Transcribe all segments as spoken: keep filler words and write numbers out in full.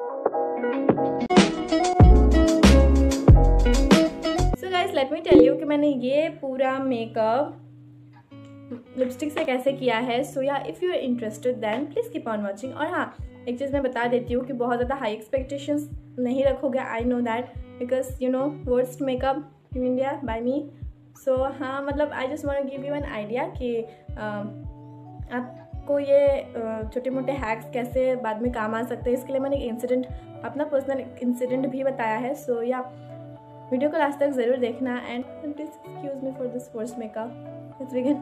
So guys let me tell you कि मैंने ये पूरा मेकअप लिपस्टिक से कैसे किया है। सो या if you are interested then please keep on watching. और हाँ, एक चीज़ मैं बता देती हूँ कि बहुत ज़्यादा हाई एक्सपेक्टेशंस नहीं रखोगे। I know that because you know worst makeup in India by me. So हाँ, मतलब I just want to give you an idea कि आपको ये छोटे मोटे हैक्स कैसे बाद में काम आ सकते हैं। इसके लिए मैंने एक इंसिडेंट, अपना पर्सनल इंसिडेंट भी बताया है। सो या वीडियो को लास्ट तक ज़रूर देखना and please excuse me for this first makeup. Let's begin.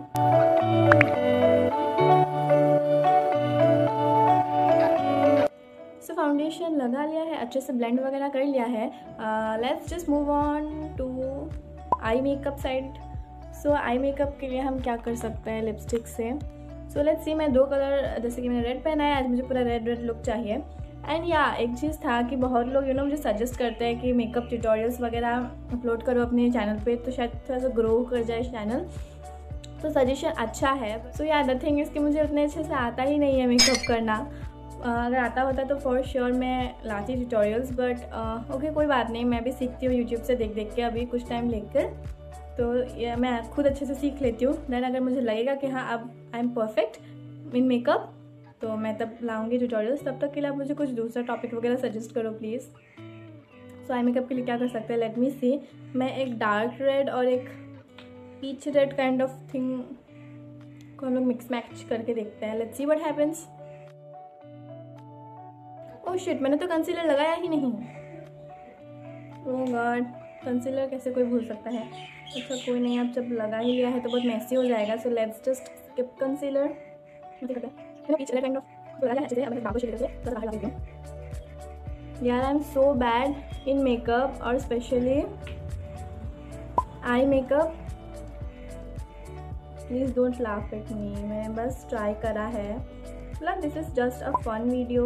So foundation लगा लिया है, अच्छे से ब्लेंड वगैरह कर लिया है। Let's just move on to eye makeup side. So eye makeup के लिए हम क्या कर सकते हैं लिपस्टिक से। सो लेट्स सी, मैं दो कलर, जैसे कि मैंने रेड पहना है, आज मुझे पूरा रेड रेड लुक चाहिए। एंड या एक चीज़ था कि बहुत लोग यू नो मुझे सजेस्ट करते हैं कि मेकअप ट्यूटोरियल्स वगैरह अपलोड करो अपने चैनल पे, तो शायद थोड़ा सा ग्रो कर जाए चैनल। तो सजेशन अच्छा है। सो या द थिंग इसके मुझे उतने अच्छे से आता ही नहीं है मेकअप करना। uh, अगर आता होता तो फॉर श्योर मैं लाती ट्यूटोरियल्स, बट ओके कोई बात नहीं, मैं भी सीखती हूँ यूट्यूब से देख देख के अभी कुछ टाइम लेकर। तो ये मैं खुद अच्छे से सीख लेती हूँ। देन अगर मुझे लगेगा कि हाँ अब I am perfect in makeup तो मैं तब लाऊंगी ट्यूटोरियल्स। तब तक के लिए आप मुझे कुछ दूसरा टॉपिक वगैरह सजेस्ट करो प्लीज़। सो आई मेकअप के लिए क्या कर सकते हैं, लेट मी सी। मैं एक डार्क रेड और एक peach red kind of thing को हम लोग मिक्स मैच करके देखते हैं। Let's see what happens. Oh shit, मैंने तो कंसीलर लगाया ही नहीं। ओह गॉड, कंसीलर कैसे कोई भूल सकता है। अच्छा कोई नहीं, अब जब लगा ही लिया है तो बहुत मैसी हो जाएगा। So let's just skip concealer. यार I am so bad in makeup और specially eye makeup. Please don't laugh at me, मैं बस ट्राई करा है। मतलब this is just a fun video.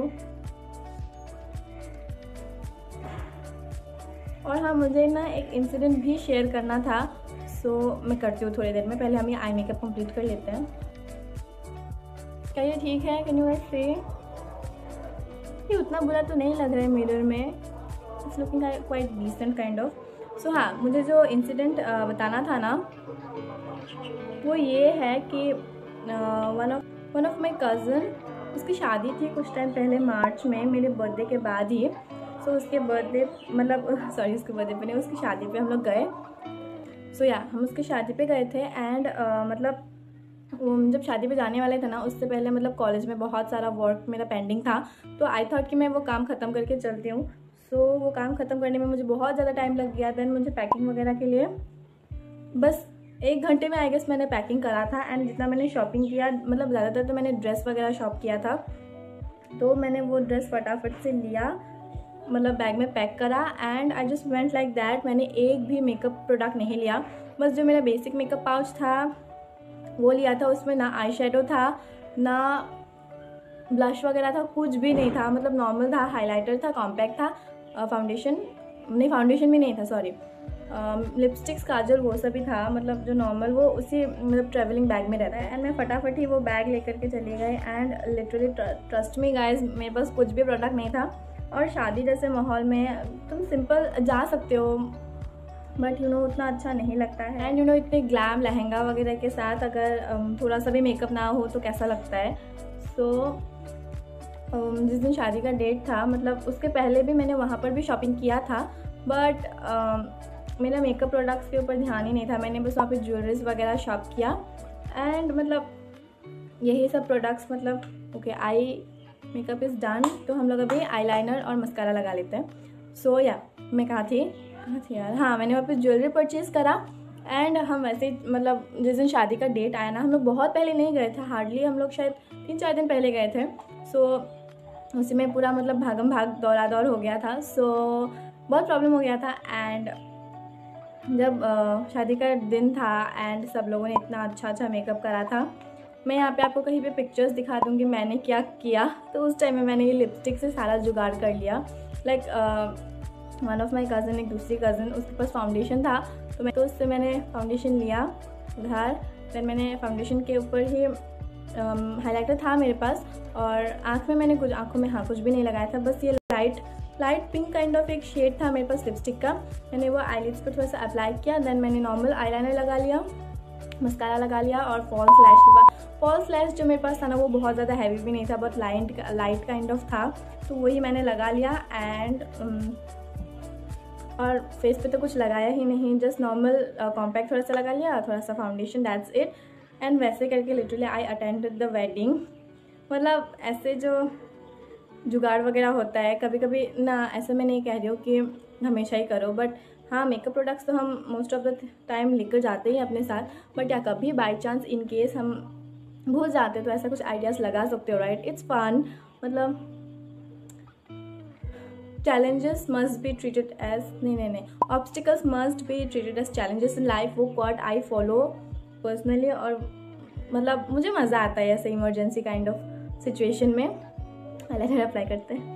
और हाँ, मुझे ना एक इंसिडेंट भी शेयर करना था। सो so, मैं करती हूँ थोड़ी देर में। पहले हम ये आई मेकअप कंप्लीट कर लेते हैं। क्या ये ठीक है? कैन यू से ये उतना बुरा तो नहीं लग रहा है मिरर में। It's looking quite decent kind of. So हाँ, मुझे जो इंसिडेंट बताना था ना वो ये है कि one of one of my cousin, उसकी शादी थी कुछ टाइम पहले मार्च में, मेरे बर्थडे के बाद ही। सो so, उसके बर्थडे मतलब सॉरी उसके बर्थडे पे नहीं, उसकी शादी पे हम लोग गए। सो so, या yeah, हम उसकी शादी पे गए थे। एंड uh, मतलब जब शादी पे जाने वाले थे ना, उससे पहले मतलब कॉलेज में बहुत सारा वर्क मेरा पेंडिंग था। तो आई थॉट कि मैं वो काम ख़त्म करके चलती हूँ। सो so, वो काम ख़त्म करने में मुझे बहुत ज़्यादा टाइम लग गया। देन मुझे पैकिंग वगैरह के लिए बस एक घंटे में आई गेस मैंने पैकिंग करा था। एंड जितना मैंने शॉपिंग किया, मतलब ज़्यादातर तो मैंने ड्रेस वगैरह शॉप किया था। तो मैंने वो ड्रेस फटाफट से लिया, मतलब बैग में पैक करा and I just went like that. मैंने एक भी मेकअप प्रोडक्ट नहीं लिया। बस जो मेरा बेसिक मेकअप पाउच था वो लिया था। उसमें ना आई शेडो था, ना ब्लश वगैरह था, कुछ भी नहीं था। मतलब नॉर्मल था, हाइलाइटर था, कॉम्पैक्ट था, फाउंडेशन नहीं, फाउंडेशन भी नहीं था, सॉरी लिपस्टिक्स, काजल, वो सभी था। मतलब जो नॉर्मल वो उसी मतलब ट्रैवलिंग बैग में रहता है। एंड मैं फटाफट ही वो बैग लेकर के चली गई। And literally trust me guys, मेरे पास कुछ भी प्रोडक्ट नहीं था। और शादी जैसे माहौल में तुम सिंपल जा सकते हो, बट यू नो उतना अच्छा नहीं लगता है। एंड यू नो इतने ग्लैम लहंगा वगैरह के साथ अगर थोड़ा सा भी मेकअप ना हो तो कैसा लगता है। सो so, जिस दिन शादी का डेट था, मतलब उसके पहले भी मैंने वहाँ पर भी शॉपिंग किया था, बट मेरा मेकअप प्रोडक्ट्स के ऊपर ध्यान ही नहीं था। मैंने बस वहाँ पे ज्वेलरीज वगैरह शॉप किया। एंड मतलब यही सब प्रोडक्ट्स, मतलब okay eye makeup is done. तो हम लोग अभी आईलाइनर और मस्कारा लगा लेते हैं। सो so, या yeah, मैं कहाँ थी कहाँ थी यार हाँ, मैंने वहाँ पे ज्वेलरी परचेज़ करा। एंड हम वैसे ही मतलब जिस दिन शादी का डेट आया ना, हम लोग बहुत पहले नहीं गए थे, हार्डली हम लोग शायद तीन चार दिन पहले गए थे। सो so, उसी में पूरा मतलब भागम भाग दौड़ा दौड़ हो गया था। सो so, बहुत प्रॉब्लम हो गया था। एंड जब uh, शादी का दिन था एंड सब लोगों ने इतना अच्छा अच्छा मेकअप करा था, मैं यहाँ पे आपको कहीं पे पिक्चर्स दिखा दूँगी मैंने क्या किया। तो उस टाइम में मैंने ये लिपस्टिक से सारा जुगाड़ कर लिया। Like one of my cousin, एक दूसरी कज़न, उसके पास फाउंडेशन था, तो मैं तो उससे मैंने फाउंडेशन लिया उधार। फिर मैंने फाउंडेशन के ऊपर ही हाइलाइटर था मेरे पास, और आँख में मैंने कुछ आँखों में हाँ कुछ भी नहीं लगाया था, बस ये light light pink kind of एक शेड था मेरे पास लिपस्टिक का। मैंने वो आईलिड्स पर थोड़ा सा अप्लाई किया, देन मैंने नॉर्मल आईलाइनर लगा लिया, मस्कारा लगा लिया और फॉल्स लैश फॉल्स लैश जो मेरे पास था ना वो बहुत ज़्यादा हैवी भी नहीं था, बहुत लाइट लाइट काइंड ऑफ था, तो वही मैंने लगा लिया। एंड और फेस पे तो कुछ लगाया ही नहीं, जस्ट नॉर्मल कॉम्पैक्ट थोड़ा सा लगा लिया, थोड़ा सा फाउंडेशन, दैट्स इट। एंड वैसे करके literally I attended the wedding. मतलब ऐसे जो जुगाड़ वगैरह होता है कभी कभी ना, ऐसे मैं नहीं कह रही हूँ कि हमेशा ही करो, बट हाँ मेकअप प्रोडक्ट्स तो हम मोस्ट ऑफ द टाइम लेकर जाते ही अपने साथ, बट या कभी बाई चांस इन केस हम भूल जाते तो ऐसा कुछ आइडियाज़ लगा सकते हो, राइट। It's fun. मतलब challenges must be treated as नहीं नहीं नहीं obstacles must be treated as challenges in life, वो quote I follow personally। और मतलब मुझे मज़ा आता है ऐसे इमरजेंसी काइंड ऑफ सिचुएशन में। आईलाइनर अप्लाई करते हैं।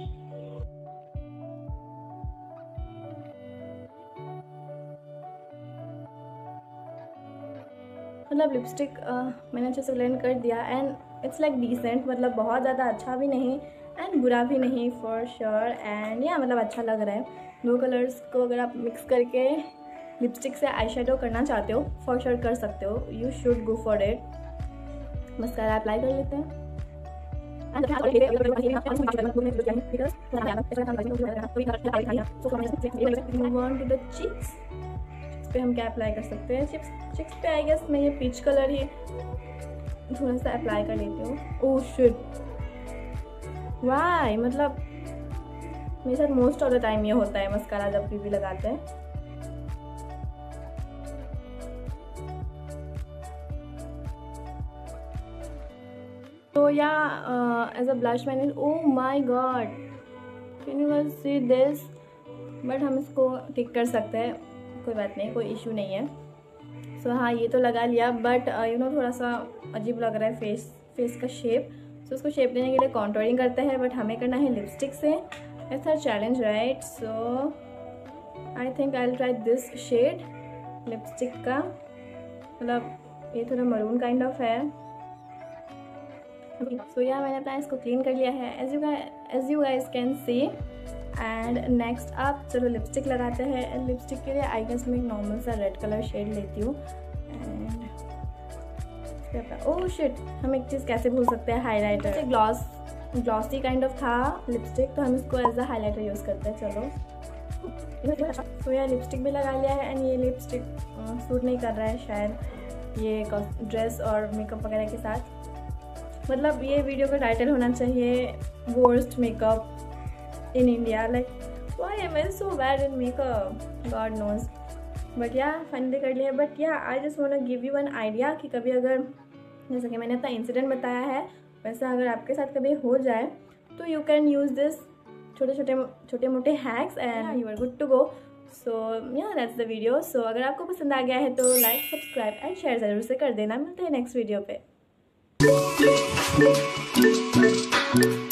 मतलब लिपस्टिक मैंने अच्छे से ब्लेंड कर दिया एंड इट्स लाइक डिसेंट, मतलब बहुत ज़्यादा अच्छा भी नहीं एंड बुरा भी नहीं फॉर श्योर। एंड या मतलब अच्छा लग रहा है। दो कलर्स को अगर आप मिक्स करके लिपस्टिक से आई शेडो करना चाहते हो फॉर श्योर कर सकते हो, you should go for it. Mascara apply कर लेते हैं। चिक्स पे हम क्या अप्लाई कर सकते हैं? चिप्स चिक्स पे आई गेस मैं ये पीच कलर ही थोड़ा सा अप्लाई कर लेती हूँ। ओह शिट, वाई, मतलब मेरे साथ मोस्ट ऑफ द टाइम ये होता है मस्कारा जब भी, भी लगाते हैं। तो या एज अ ब्लश मैंने, oh my god, can you see this, but हम इसको ठीक कर सकते हैं, कोई बात नहीं, कोई इशू नहीं है। सो so, हाँ ये तो लगा लिया, बट यू नो थोड़ा सा अजीब लग रहा है फेस फेस का शेप। सो so, उसको शेप देने के लिए कॉन्टोरिंग करते हैं, बट हमें करना है लिपस्टिक से। It's a challenge, right. So I think I will try this shade lipstick का। मतलब ये थोड़ा मरून काइंड ऑफ है। सो या मैंने अपना इसको क्लीन कर लिया है, as you as you guys can see. And next आप चलो लिपस्टिक लगाते हैं। लिपस्टिक के लिए आई गेस मैं एक नॉर्मल सा रेड कलर शेड लेती हूँ। एंड ओह शिट, हम एक चीज़ कैसे भूल सकते हैं, highlighter. Gloss glossy kind of था लिपस्टिक, तो हम इसको एज अ हाइलाइटर यूज़ करते हैं। चलो तो यार लिपस्टिक भी लगा लिया है एंड ये लिपस्टिक सूट नहीं कर रहा है शायद ये ड्रेस और मेकअप वगैरह के साथ। मतलब ये वीडियो का टाइटल होना चाहिए worst makeup in India, like why am I so bad in makeup, God knows, but yeah finally कर लिया। but yeah I just wanna give you an idea कि कभी अगर जैसे कि मैंने अपना इंसिडेंट बताया है वैसा अगर आपके साथ कभी हो जाए तो you can use this छोटे छोटे छोटे मोटे hacks and you are good to go। so yeah that's the video। so अगर आपको पसंद आ गया है तो लाइक सब्सक्राइब एंड शेयर ज़रूर से कर देना। मिलते हैं नेक्स्ट वीडियो पे।